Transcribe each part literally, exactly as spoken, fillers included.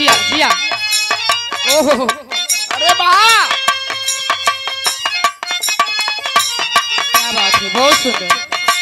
जिया जिया। ओहो अरे वाह क्या बात है, बहुत सुंदर।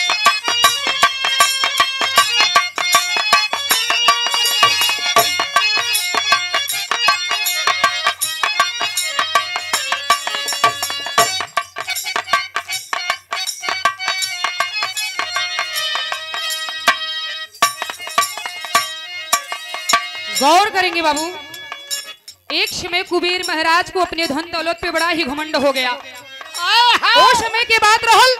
गौर करेंगे बाबू, एक समय कुबेर महाराज को अपने धन दौलत पे बड़ा ही घमंड हो गया। वो समय के बाद रहल,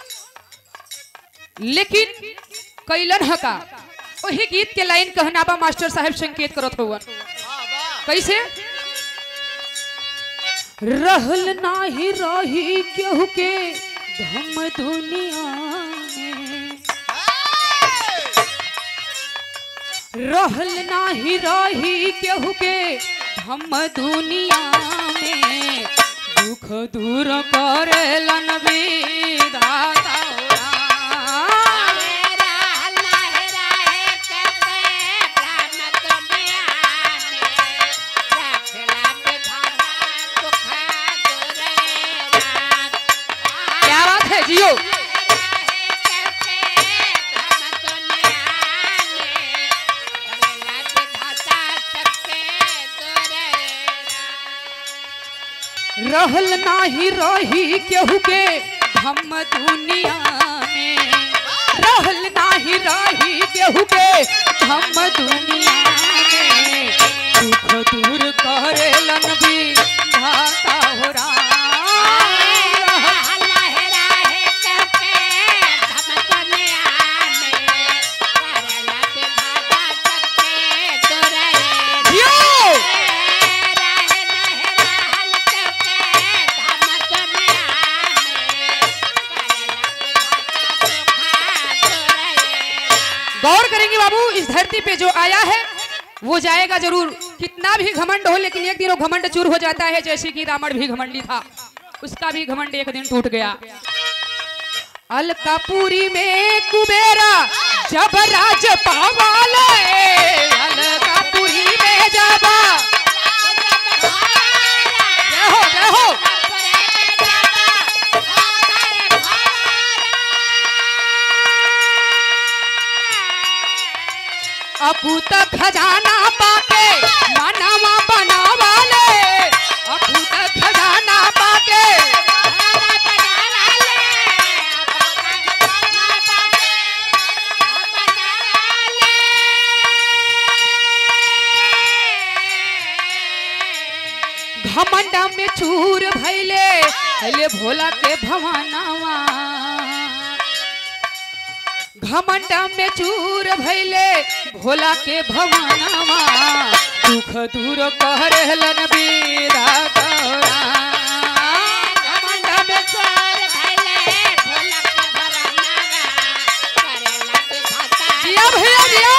लेकिन कैलन हका वही गीत के लाइन कहनाबा मास्टर साहब संकेत करत हुआ कैसे। रहल नाही रही केहू के धम दुनिया में, रहल नाही रही केहू के हम दुनिया में, दुख दूर करेलन विधाता। क्या बात है जियो। रहल नाही रही केहू के हम दुनिया में, रहल नाही रही केहू के हम दुनिया में, दुख दूर करेलन विधाता हो राम। गौर करेंगे बाबू, इस धरती पे जो आया है वो जाएगा जरूर, कितना भी घमंड हो, लेकिन एक दिन वो घमंड चूर हो जाता है। जैसे कि रावण भी घमंडी था, उसका भी घमंड एक दिन टूट गया। अलकापुरी में कुबेरा जब राज पावाले, अलकापुरी में जब जय हो जय हो। अपूत खजाना पाके मानवा बनावाले, अपूत खजाना पाके घमंड में चूर भैले भैले भोला के भवानावा, घमंड में चूर भैले भोला के भवानावा, दुख दूर करेलन विधाता। घमंड में चूर भैले भोला के भवानावा, करेला विधाता। जिया भैया जिया।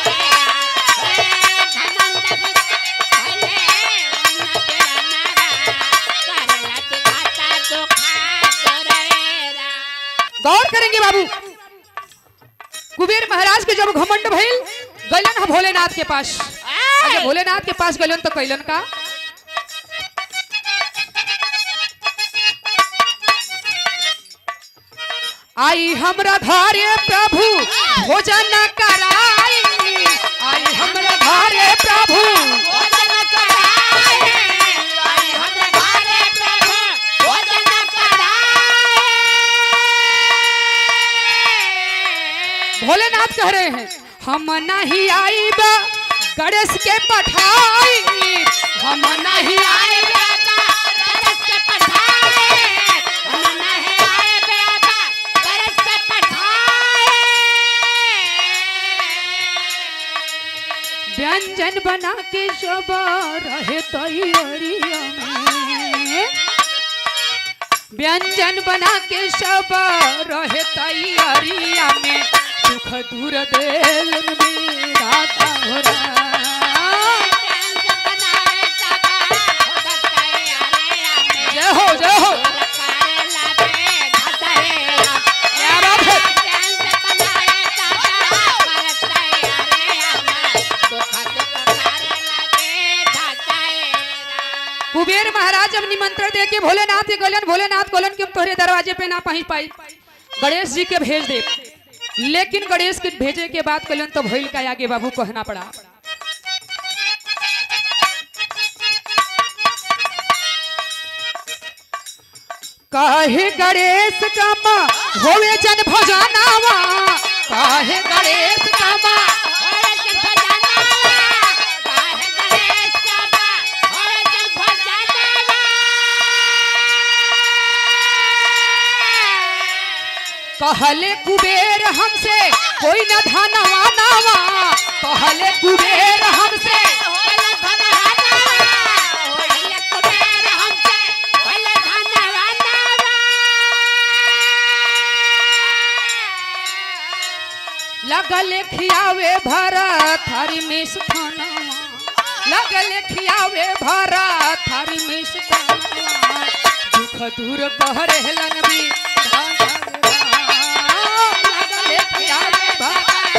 गौर करेंगे बाबू, कुबेर महाराज के जब घमंड भइल गलन भोलेनाथ के पास। अगर भोलेनाथ के पास गलन तो कैलन का, आई हमरा धारे प्रभु भोजन कराई, आई हमरा धारे प्रभु भोजन कराई, आई हमरा धारे प्रभु भोजन कराई। भोलेनाथ कह रहे हैं हम नहीं आईबा गणेश के पठाई, हम नहीं आईबा गणेश के पठाई, हम नहीं आईबा गणेश के पठाई। व्यंजन बना के सब रहे तैयारिया में, व्यंजन बना के सब रहे तैयारिया में, दुख दूर देल विधाता हो राम। जय हो जय हो। क्या बात है। कुबेर महाराज जब निमंत्रण दे के भोलेनाथ के गलन, भोलेनाथ गलन के तोहरे दरवाजे पे ना पहुंच पाई, गणेश जी के भेज दे। लेकिन गणेश के भेजे के बाद गलन तो भइल का आगे बाबू कहना पड़ा। काहे गणेश कामा होवे जन भजनावा, काहे गणेश कामा होवे जन भजनावा, काहे गणेश कामा होवे जन भजनावा। कहले कुबेर हमसे कोई न धनवा नावा, कहले कुबेर हमसे लगले खियावे भरत हरि मिस खानवा, लगले खियावे भरत हरि मिस खानवा। दुख दूर कहरे हलन भी लगले खियावे भरत।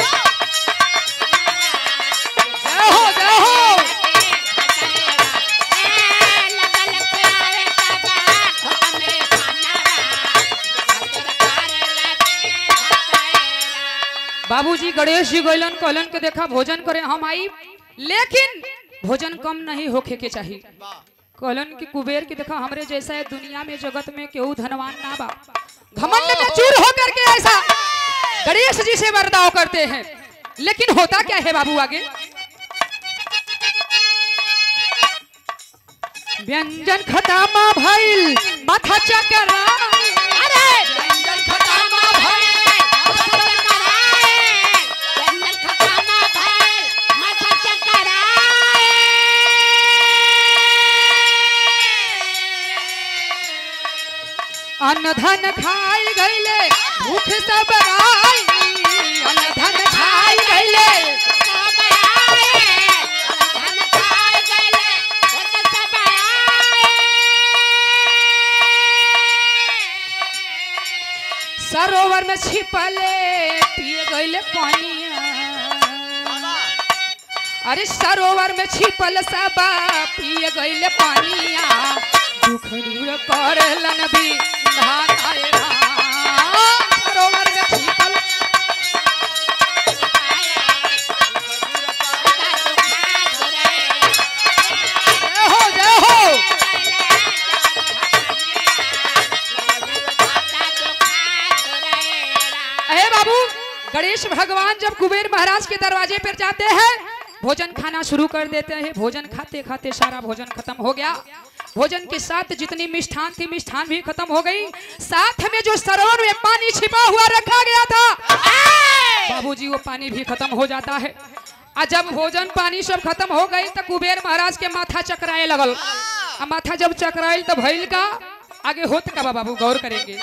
जय हो जय हो। बाबूजी गणेश जी गइलन, कहलन के देखा भोजन करे हम आई, लेकिन भोजन कम नहीं होखे के चाहिए। कहलन कि कुबेर की देखा हमरे जैसा है दुनिया में जगत में केहू धनवान ना बा। घमंड में चूर होकर के ऐसा गणेश जी से बर्ताव करते हैं। लेकिन होता क्या है बाबू आगे? व्यंजन खटामा भइल माथा चकरा, अरे व्यंजन खटामा भइल अन्न धन खाई गईले भूख सब आई, अन्न धन खाई गईले सब आई, अन्न धन खाई गईले भूख सब आई। सरोवर में छिपले पिए गईले पानिया, अरे सरोवर में छिपल सब पिए गईले पानिया। दुख दूर करलन भी सरोवर में छिपल। जय हो जय हो। अरे बाबू गणेश भगवान जब कुबेर महाराज के दरवाजे पर जाते हैं, भोजन खाना शुरू कर देते हैं। भोजन खाते खाते सारा भोजन खत्म हो गया। भोजन के साथ जितनी मिष्ठान थी मिष्ठान भी खत्म हो गई। साथ में जो सरोवर में पानी छिपा हुआ रखा गया था बाबूजी वो पानी भी खत्म हो जाता है। और जब भोजन पानी सब खत्म हो गई तो कुबेर महाराज के माथा चकराए लगल। और माथा जब चकराइल तो भइल का आगे होत का बाबू गौर करेंगे।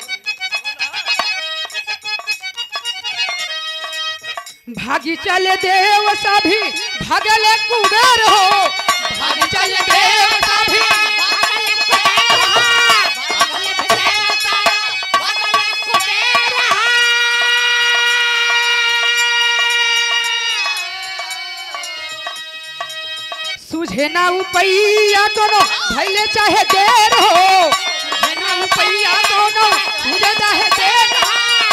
भागी चले देव सभी भगले कुबेर हो, भागी चले देव सभी सुझे ना उपैया दोनों भैले चाहे देर हो, सुझे ना उपैया दोनों सुझे चाहे देर हो।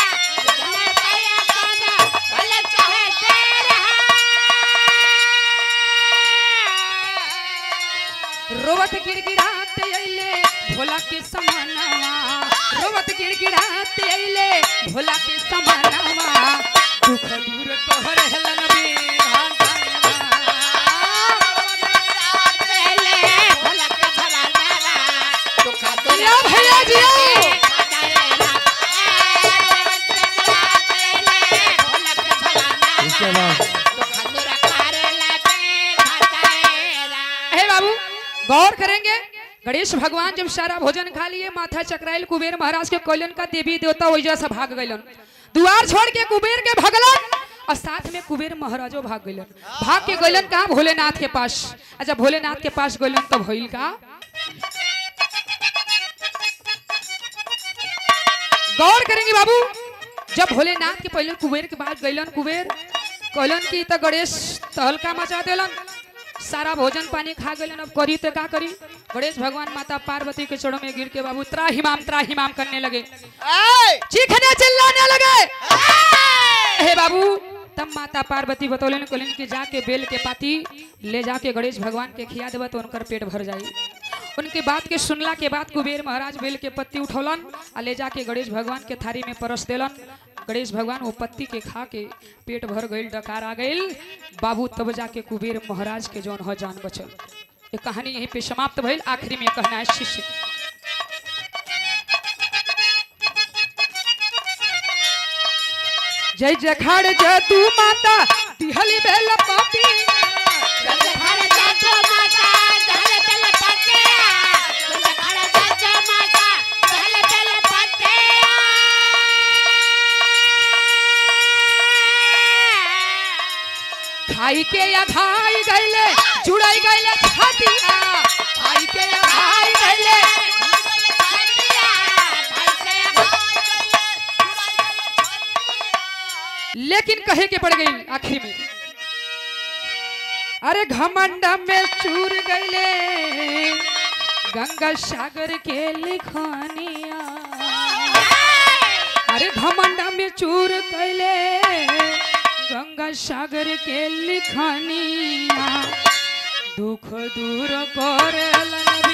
रोवत गिड़गिड़ाते अइले भोला के समानवा, रोवत गिड़गिड़ाते अइले भोला के समानवा। दुख दूर कहर हलन बे भैया जी बाबू गौर करेंगे। गणेश भगवान जब सारा भोजन खा लिए माथा चकराइल कुबेर महाराज के कोलन का देवी देवता वजह से भाग गइलन। द्वार छोड़ के कुबेर के भगलन और साथ में कुबेर महाराजो भाग गइलन। भाग के गइलन कहाँ? भोलेनाथ के पास। अच्छा भोलेनाथ के पास गइलन तो भइल का? गौर करेंगे बाबू। जब भोलेनाथ के पहले कुबेर के बाद गइलन, कुबेर कहलन की तो गणेश तहलका मचा देलन। सारा भोजन पानी खा गए अब करी तो का करी। गणेश भगवान माता पार्वती के चरणों में गिर के बाबू त्राहिमाम त्राहिमाम करने लगे, चीखने चिल्लाने लगे। हे बाबू तब माता पार्वती बतौलन कोलिन कि जाके बेल के पाती ले जाके गणेश भगवान के खिया देव तो उनकर पेट भर जाई। उनके बात के सुनला के बाद कुबेर महाराज बेल के पत्ती उठौलन आ ले जाके गणेश भगवान के थारी में परस देलन। गणेश भगवान वो पत्ती के खा के पेट भर गईल, डकार आ गईल बाबू। तब जाके कुबेर महाराज के जौन ह जान बचल। ये कहानी यहीं पे समाप्त भइल। आखिरी में कहना है शिष्य जय जखाड़ जय तू माता दिहली बेल पाती, जय जखाड़ जय तू माता दिहली बेल पाती, जय जखाड़ जय तू माता दिहली बेल पाती। खाई के या खाई गईले जुड़ाई गईले छातिया, खाई के या खाई गईले लेकिन कहे के पड़ गई आखिर में। अरे घमंड में चूर गईले गंगा सागर के लिखानिया, अरे घमंड में चूर गईले गंगा सागर के लिखानिया। दुख दूर करेलन